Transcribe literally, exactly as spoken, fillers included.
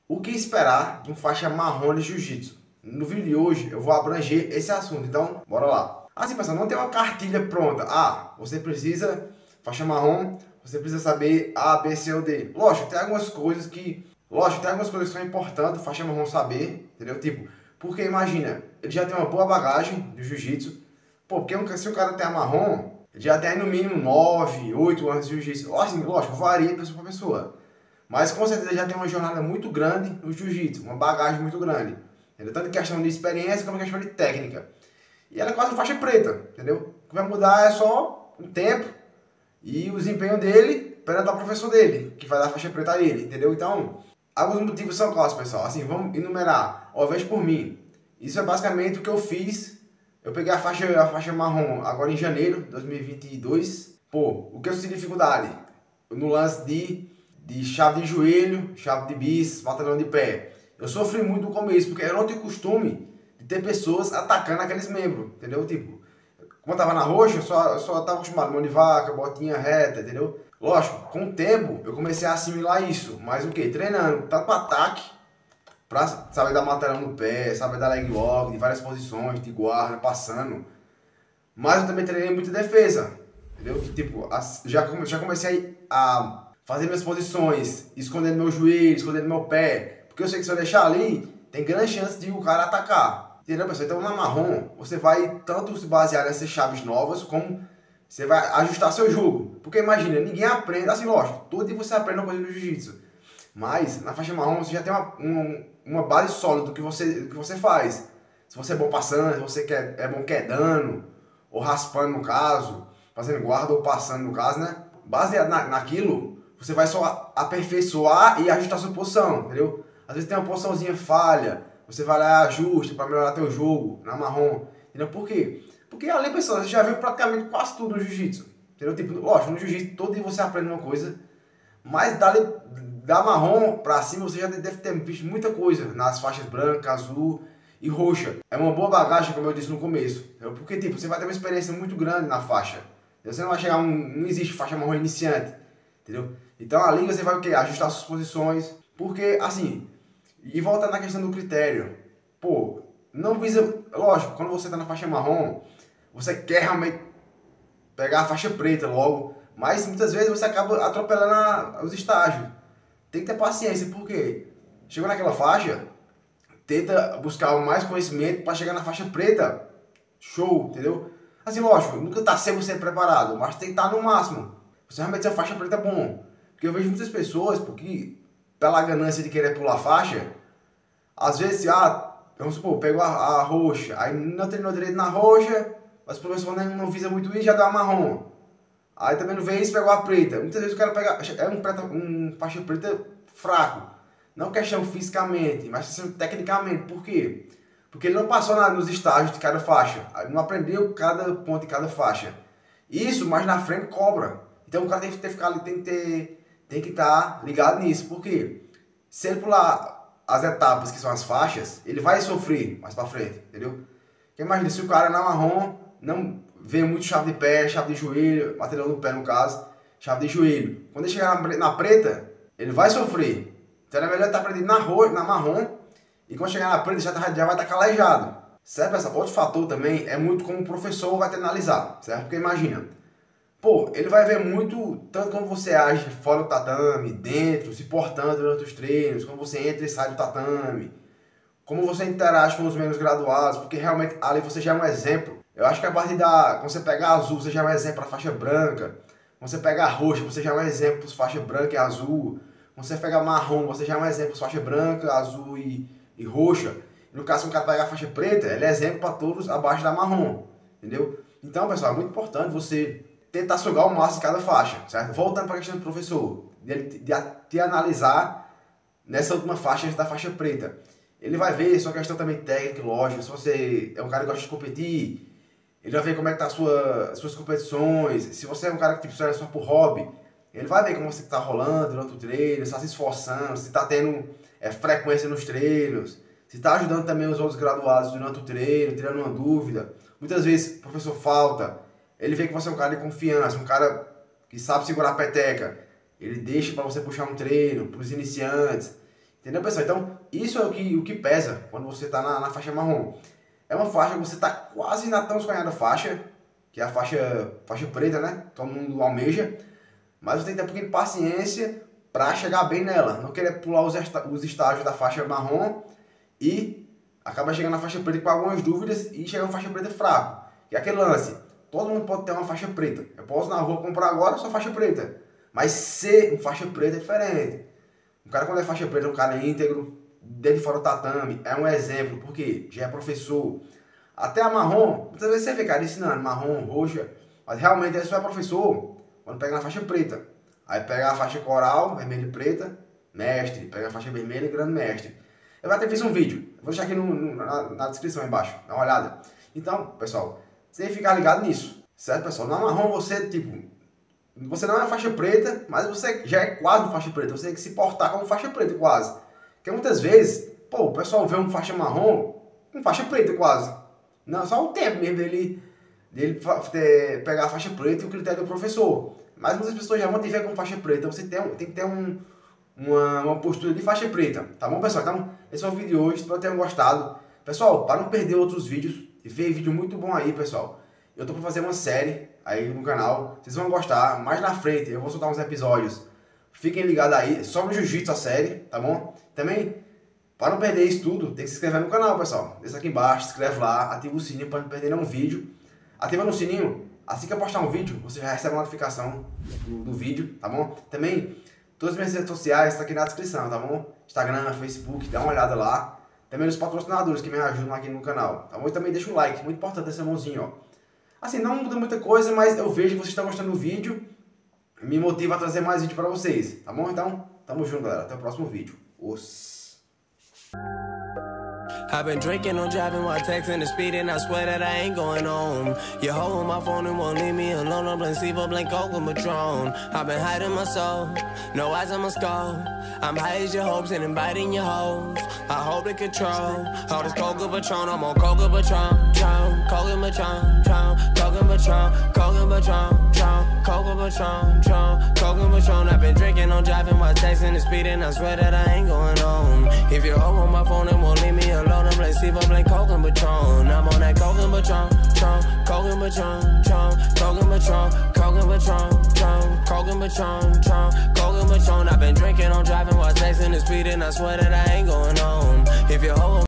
O que esperar de um faixa marrom de jiu-jitsu? No vídeo de hoje eu vou abranger esse assunto, então bora lá. Assim, pessoal, não tem uma cartilha pronta. Ah, você precisa, faixa marrom, você precisa saber A, B, C ou D. Lógico, tem algumas coisas que, lógico, tem algumas coisas que são importantes, faixa marrom saber, entendeu? Tipo, porque imagina, ele já tem uma boa bagagem de jiu-jitsu. Pô, porque se o cara tem a marrom, ele já tem aí no mínimo nove, oito anos de jiu-jitsu. Assim, lógico, varia de pessoa para pessoa. Mas com certeza já tem uma jornada muito grande no jiu-jitsu, uma bagagem muito grande. Entendeu? Tanto em questão de experiência como em questão de técnica. E ela é quase uma faixa preta, entendeu? O que vai mudar é só o tempo e o desempenho dele perante o professor dele, que vai dar a faixa preta a ele, entendeu? Então, alguns motivos são quais, pessoal? Assim, vamos enumerar, ó, veja por mim. Isso é basicamente o que eu fiz. Eu peguei a faixa, a faixa marrom agora em janeiro de dois mil e vinte e dois. Pô, o que eu senti dificuldade? No lance de, de chave de joelho, chave de bis, batalhão de pé. Eu sofri muito no começo, porque eu não tenho costume de ter pessoas atacando aqueles membros, entendeu? Tipo, como eu tava na roxa, eu só, eu só tava acostumado mão de vaca, botinha reta, entendeu? Lógico, com o tempo eu comecei a assimilar isso, mas o que? Treinando tanto ataque, pra saber dar batalhão no pé, saber dar leg walk, de várias posições, de guarda, passando. Mas eu também treinei muita defesa, entendeu? Tipo, já, já comecei a fazer minhas posições, escondendo meu joelho, escondendo meu pé. Porque eu sei que se eu deixar ali, tem grande chance de o cara atacar. Entendeu, pessoal? Então na marrom, você vai tanto se basear nessas chaves novas, como você vai ajustar seu jogo. Porque imagina, ninguém aprende, assim, lógico, todo dia você aprende uma coisa no jiu-jitsu. Mas na faixa marrom você já tem uma, uma, uma base sólida do que, você, do que você faz. Se você é bom passando, se você quer, é bom quedando, ou raspando no caso, fazendo guarda ou passando no caso, né? Baseado na, naquilo, você vai só aperfeiçoar e ajustar sua posição, entendeu? Às vezes tem uma posiçãozinha falha, você vai lá e ajusta para melhorar teu jogo na marrom, entendeu? Por quê? Porque ali, pessoal, você já viu praticamente quase tudo no jiu-jitsu, entendeu? Tipo, lógico, no jiu-jitsu todo dia você aprende uma coisa, mas dali, da marrom pra cima você já deve ter visto muita coisa nas faixas branca, azul e roxa. É uma boa bagagem, como eu disse no começo, entendeu? Porque tipo, você vai ter uma experiência muito grande na faixa. Você não vai chegar, um, não existe faixa marrom iniciante, entendeu? Então ali você vai o quê? Ajustar suas posições, porque assim, e volta na questão do critério, pô, não visa, lógico, quando você tá na faixa marrom, você quer realmente pegar a faixa preta logo, mas muitas vezes você acaba atropelando a, os estágios. Tem que ter paciência, porque chegou naquela faixa, tenta buscar mais conhecimento para chegar na faixa preta, show, entendeu? Assim, lógico, nunca tá cem por cento preparado, mas tem que estar no máximo. Você realmente ser faixa preta bom. Porque eu vejo muitas pessoas, porque pela ganância de querer pular faixa, às vezes, ah, vamos supor, pegou a, a roxa, aí não treinou direito na roxa, mas o professor não, não visa muito isso, já dá a marrom. Aí também não vê isso, pegou a preta. Muitas vezes o cara pega, é um, preta, um faixa preta fraco. Não questão fisicamente, mas questão tecnicamente. Por quê? Porque ele não passou na, nos estágios de cada faixa. Não aprendeu cada ponto de cada faixa. Isso, mais na frente, cobra. Então o cara tem que ter, ficar ali, tem que ter, tem que estar ligado nisso. Por quê? Se ele pular as etapas que são as faixas, ele vai sofrer mais pra frente, entendeu? Porque imagina, se o cara na marrom não vê muito chave de pé, chave de joelho, material no pé no caso, chave de joelho. Quando ele chegar na, na preta, ele vai sofrer. Então é melhor estar aprendido na, roxa, na marrom, e quando chegar na preta já, tá, já vai estar calejado. Certo, pessoal? Outro fator também é muito como o professor vai te analisar, certo? Porque imagina, pô, ele vai ver muito, tanto como você age fora do tatame, dentro, se portando durante os treinos, como você entra e sai do tatame, como você interage com os membros graduados, porque realmente ali você já é um exemplo. Eu acho que a partir da, quando você pegar azul, você já é um exemplo para faixa branca. Quando você pegar roxa, você já é um exemplo para faixa branca e azul. Quando você pegar marrom, você já é um exemplo para faixa branca, azul e, e roxa. E no caso, se um cara pegar a faixa preta, ele é exemplo para todos abaixo da marrom, entendeu? Então, pessoal, é muito importante você tentar sugar o máximo de cada faixa, certo? Voltando para a questão do professor, de, de te analisar nessa última faixa da faixa preta. Ele vai ver sua questão também técnica, lógico, se você é um cara que gosta de competir, ele vai ver como é que tá a sua, as suas competições, se você é um cara que tipo, só é só por hobby, ele vai ver como você está rolando durante o treino, se está se esforçando, se está tendo é, frequência nos treinos, se está ajudando também os outros graduados durante o treino, tirando uma dúvida. Muitas vezes o professor falta, ele vê que você é um cara de confiança, um cara que sabe segurar a peteca, ele deixa para você puxar um treino para os iniciantes. Entendeu, pessoal? Então, isso é o que, o que pesa quando você está na, na faixa marrom. É uma faixa que você está quase na tão sonhada faixa, que é a faixa, faixa preta, né? Todo mundo almeja. Mas você tem que ter um pouquinho de paciência para chegar bem nela. Não querer pular os, os estágios da faixa marrom e acaba chegando na faixa preta com algumas dúvidas e chega na faixa preta fraco. E aquele lance, todo mundo pode ter uma faixa preta. Eu posso na rua comprar agora só faixa preta. Mas ser um faixa preta é diferente. O cara quando é faixa preta, um cara é íntegro, dentro de fora do tatame, é um exemplo, porque já é professor. Até a marrom, muitas vezes você vê cara ensinando marrom, roxa, mas realmente ele só é professor quando pega na faixa preta. Aí pega a faixa coral, vermelha e preta, mestre. Pega a faixa vermelha e grande mestre. Eu até fiz um vídeo, vou deixar aqui no, no, na, na descrição aí embaixo, dá uma olhada. Então, pessoal, você tem que ficar ligado nisso, certo, pessoal? Na marrom você, tipo, você não é faixa preta, mas você já é quase faixa preta. Você tem que se portar como faixa preta quase. Porque muitas vezes, pô, o pessoal vê um faixa marrom com faixa preta quase. Não, só o tempo mesmo dele, dele é, pegar a faixa preta e o critério do professor. Mas muitas pessoas já vão te ver como faixa preta. Então você tem, tem que ter um, uma, uma postura de faixa preta. Tá bom, pessoal? Então, esse é o vídeo de hoje. Espero que tenham gostado. Pessoal, para não perder outros vídeos, vem vídeo muito bom aí, pessoal. Eu tô para fazer uma série aí no canal. Vocês vão gostar. Mais na frente eu vou soltar uns episódios. Fiquem ligados aí. Sobre jiu-jitsu a série, tá bom? Também, para não perder isso tudo, tem que se inscrever no canal, pessoal. Deixa aqui embaixo, se inscreve lá, ativa o sininho para não perder nenhum vídeo. Ativando o sininho, assim que eu postar um vídeo, você já recebe a notificação do, do vídeo, tá bom? Também, todas as minhas redes sociais estão aqui na descrição, tá bom? Instagram, Facebook, dá uma olhada lá. Também os patrocinadores que me ajudam aqui no canal, tá bom? E também deixa um like, muito importante esse mãozinho, ó. Assim, não muda muita coisa, mas eu vejo que vocês estão gostando do vídeo. Me motiva a trazer mais vídeo pra vocês, tá bom? Então, tamo junto, galera. Até o próximo vídeo. Os... I've been drinking, I'm driving while texting and speeding. I swear that I ain't going home. You hold my phone and won't leave me alone. I'm blank sleep, I'm blank coke with my drone. I've been hiding my soul, no eyes on my skull. I'm high as your hopes and inviting your hoes. I hold the control. All this coca Patron, I'm on coca Patron, Patron, coca Patron, Patron, coca Patron, coca Patron, Patron, coca Patron, Patron, coca Patron. I've been drinking, I'm driving while texting and speeding. I swear that I ain't going home. If you hold on my phone and won't leave me alone. I'm blank sleep, I'm blank coke and Patron. I'm on that coke and Patron, Patron, coke and Patron, Patron, coke and Patron, coke and Patron, Patron, coke and Patron, Patron, coke and Patron. I've been drinking, I'm driving while texting and speeding. I swear that I ain't going home. If you hold